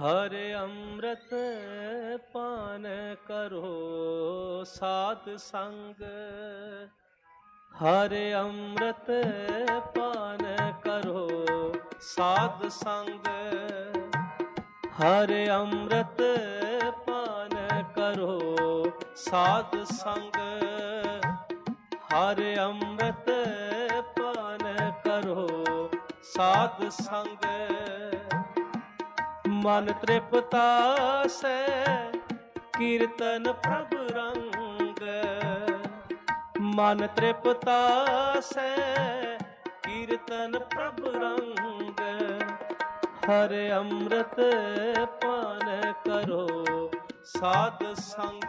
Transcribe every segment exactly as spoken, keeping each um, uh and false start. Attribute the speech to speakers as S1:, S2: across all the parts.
S1: हरे अमृत पान करो साध संग। हरे अमृत पान करो साध संग। हरे अमृत पान करो साध संग। हरे अमृत पान करो साध संग। मन तृप्ता से कीर्तन प्रभु रंग। मन तृप्ता से कीर्तन प्रभु रंग। हरे अमृत पान करो साध संग।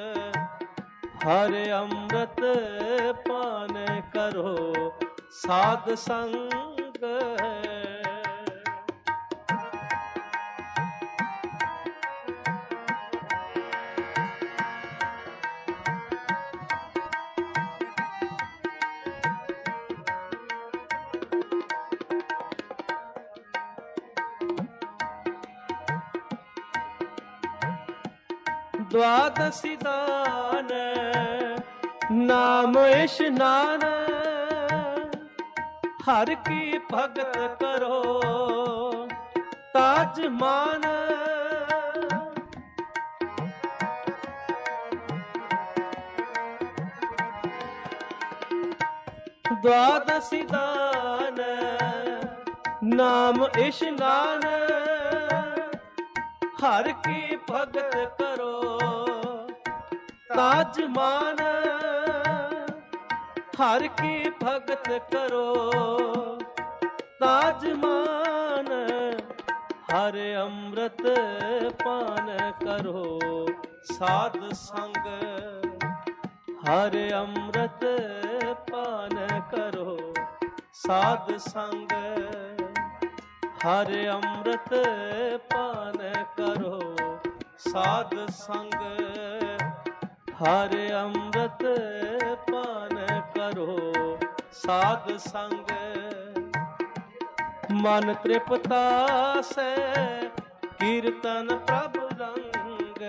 S1: हरे अमृत पान करो साध संग। द्वादशी दान नाम स्नान। हर की भगत करो ताज मान। द्वादशी दान नाम स्नान। हर की भगत करो ताज मान। हर की भगत करो ताज मान। हरे अमृत पान करो साध संग। हरे अमृत पान करो साध संग। हरे अमृत पान करो साध संग। हरे अमृत पान करो साध संग। मन तृप्ता से कीर्तन प्रभु रंग।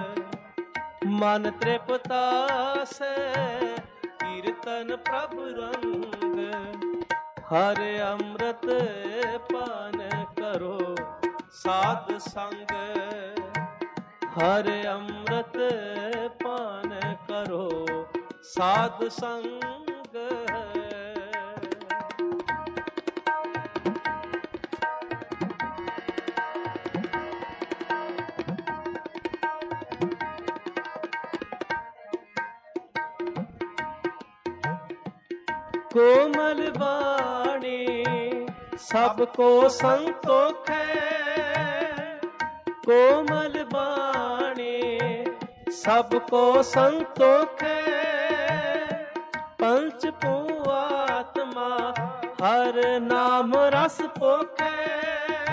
S1: मन तृप्ता से कीर्तन प्रभु रंग। हरे अमृत पान करो साध संग। हरे अमृत पान करो साध संग। कोमल वाणी सबको संतोख है। कोमल वाणी सबको संतोख है। पंच पूआत्मा हर नाम रस पोख है।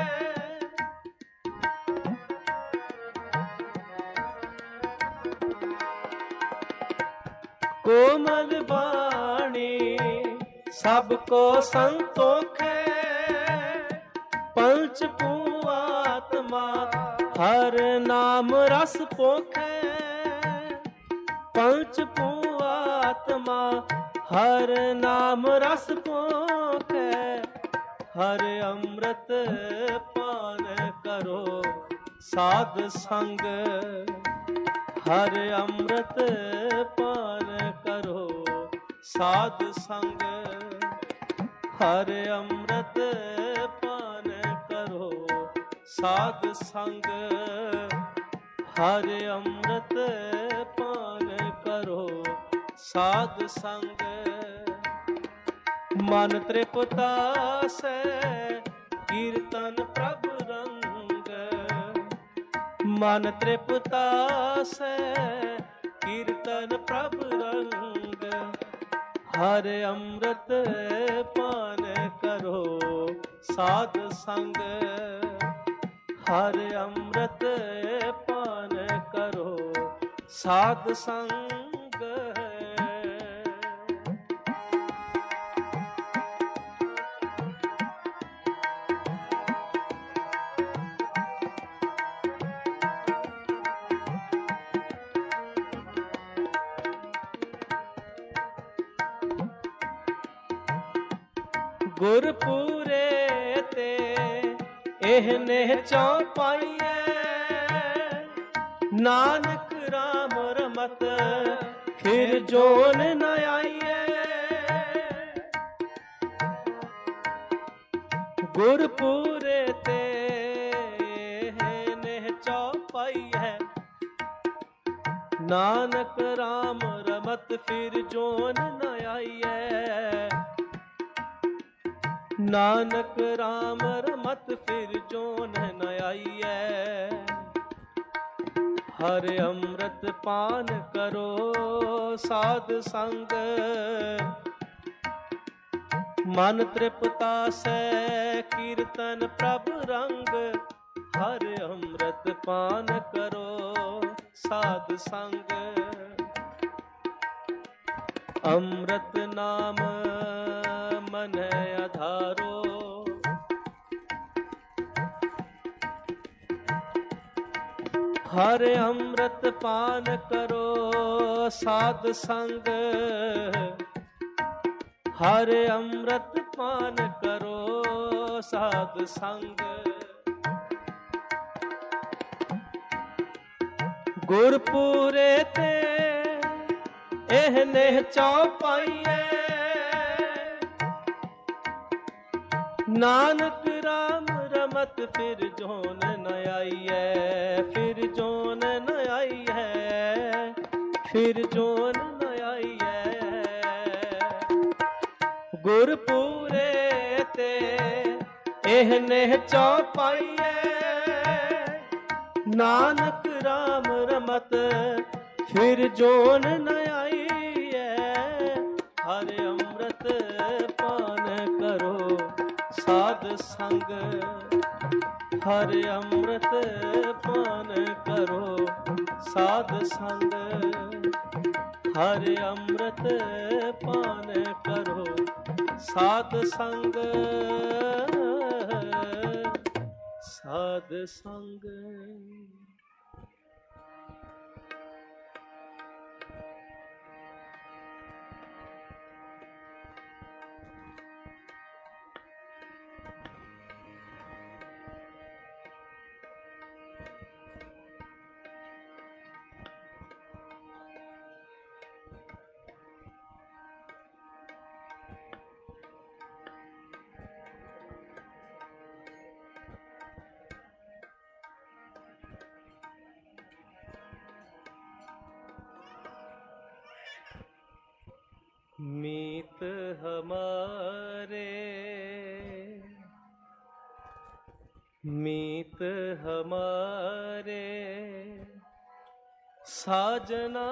S1: कोमल वाणी सबको संतोख है। पंच पूआत्मा हर नाम रस पोख है। पंच पूआत्मा हर नाम रस पोख है। हरे अमृत पान करो साध संग। हरे अमृत पान करो साध संग। हरे अमृत पान करो साध संग। हरे अमृत पान करो साध संग। मन तृप्ता से कीर्तन प्रभु रंग। मन तृप्ता से कीर्तन प्रभु रंग। हरे अमृत पान करो साध संग। हरे अमृत पान करो साध संग। गुरपुरे ते एहने चौपाइए, नानक राम रमत फिर जोन न आइए। गुरपुरे ते एहने चौपाइए, नानक राम रमत फिर जोन न आइए। नानक राम रमत फिर जोन न आइए। हर अमृत पान करो साध संग, मन तृप्ता से कीर्तन प्रभु रंग। हर अमृत पान करो साध संग, अमृत नाम मन आधारो। हर अमृत पान करो साध संग, हर अमृत पान करो साध संग। गुरपुरे ते एहने चौपाइए, नानक राम रमत फिर जोन न आइए। फिर जोन न आइए, फिर जोन न आइए। गुरपुरे ते एहने चौपाइए, नानक राम रमत फिर जोन न आइए। हर अमृत पान करो साध संग, हर अमृत पान करो साध संग। हर अमृत पान करो साध संग, साध संग। मीत हमारे, मीत हमारे साजना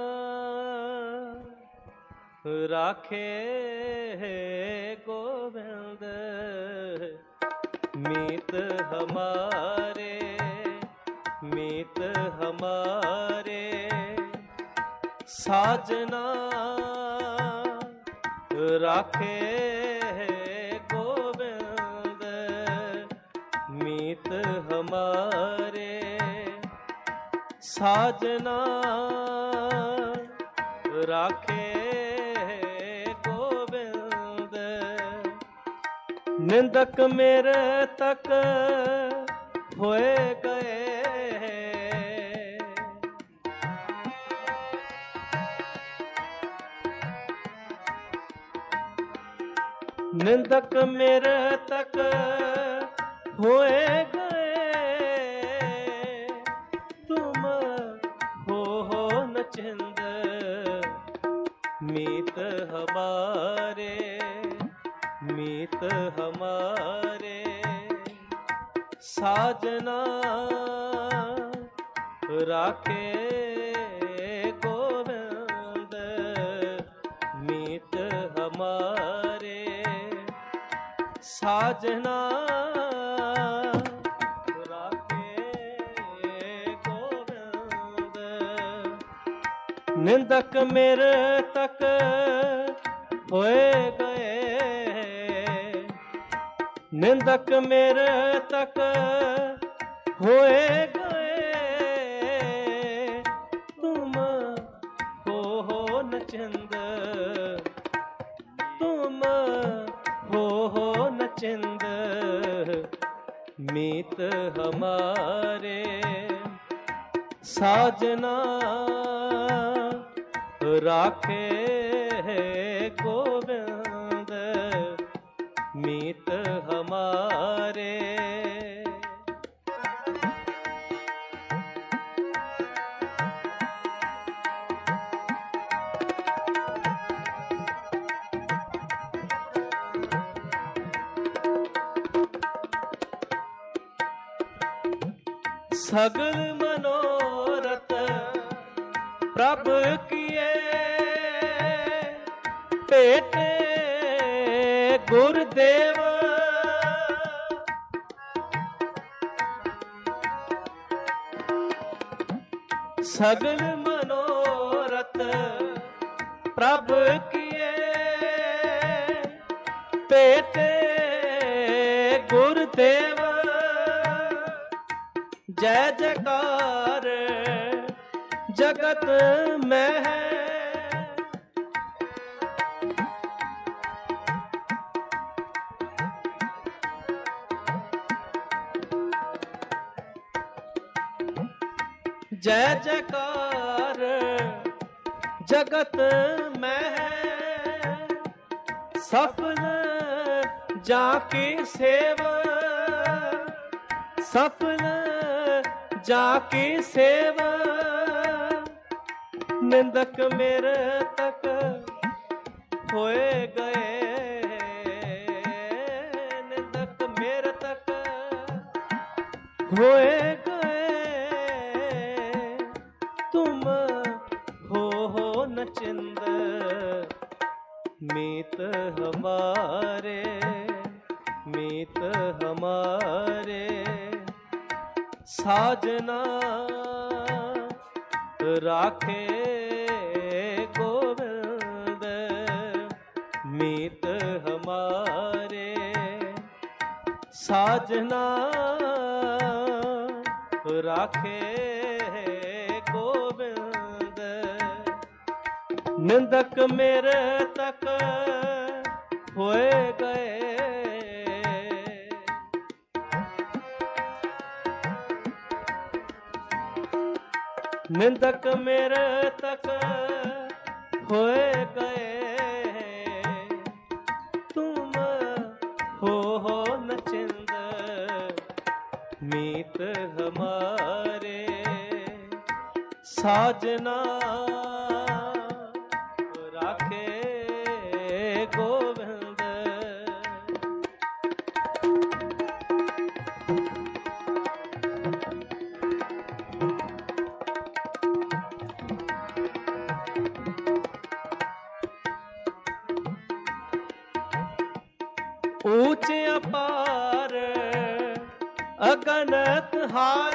S1: राखे गोविंद। मीत हमारे, मीत हमारे साजना राखे गोविंद। मीत हमारे साजना राखे गोविंद। निंदक मेरे तक होए गए, निंदक मेरे तक होए गए। तुम हो हो न चिंद। मीत हमारे, मीत हमारे साजना राखे गोविंद। मीत हमारे साजना राखे गोविंद। निंदक मेरे तक होए गए, निंदक मेरे तक होए गए। तुम हो हो न चिंद, तुम हो मीत हमारे साजना राखे गोविंद मीत हमारे। सगल मनोरथ प्रभ किए भेटे गुरुदेव। सगल मनोरथ प्रभ किए भेटे गुरुदेव। जय जयकार जगत में है जय जयकार जगत में है। सफल जाकी सेवा सफल जाकी सेवा। निंदक मेरे तक होए गए निंदक मेरे तक होए गए। तुम हो हो न चिंद मीत हमारे मीत हमारे। साजना राखे गोविंद मीत हमारे। साजना राखे गोविंद निंदक मेरे तक होए गए। निंदक मेरे तक होए गए। तुम हो हो न चिंद मीत हमारे। साजना राखे गोविंद। ऊंचे अपार अगनत हार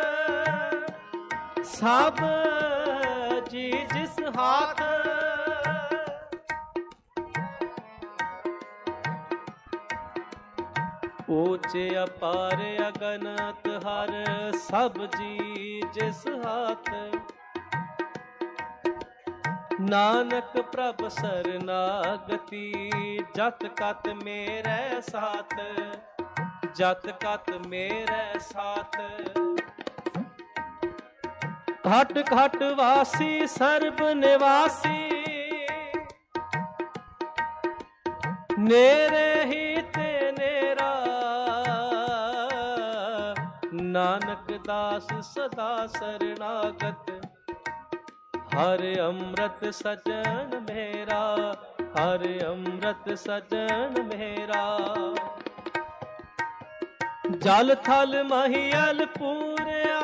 S1: सब जी जिस हाथ। ऊंचे अपार अगनत हार सब जी जिस हाथ। नानक प्रभ सरनागति जत कत मेरे साथ जत कत मेरे साथ। घट घट वासी सर्ब निवासी नेरे ही ते नेरा। नानक दास सदा शरणागत हर अमृत सजन मेरा हर अमृत सजन मेरा। जल थल महियल पूरया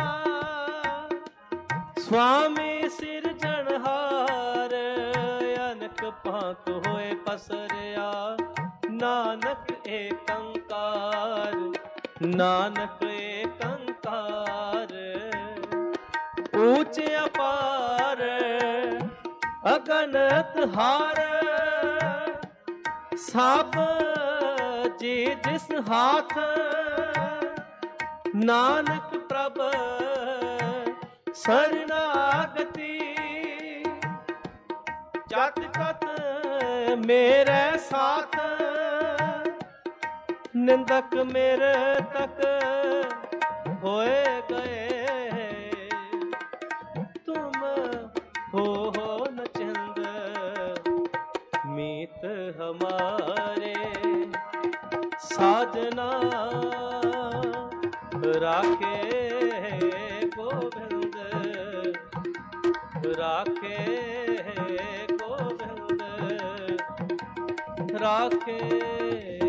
S1: स्वामी सिरजनहार। अनक भांत होए पसरया नानक एकंकार नानक एकंकार। ऊंचे अपार अगनत हार सब जी जिस हाथ। नानक प्रभ शरणागति जत कत मेरे साथ। निंदक मेरे तक होए गए। तुम हो हो न चंद मीत हमारे, साजना राखे गोविंद, राखे गोविंद, राखे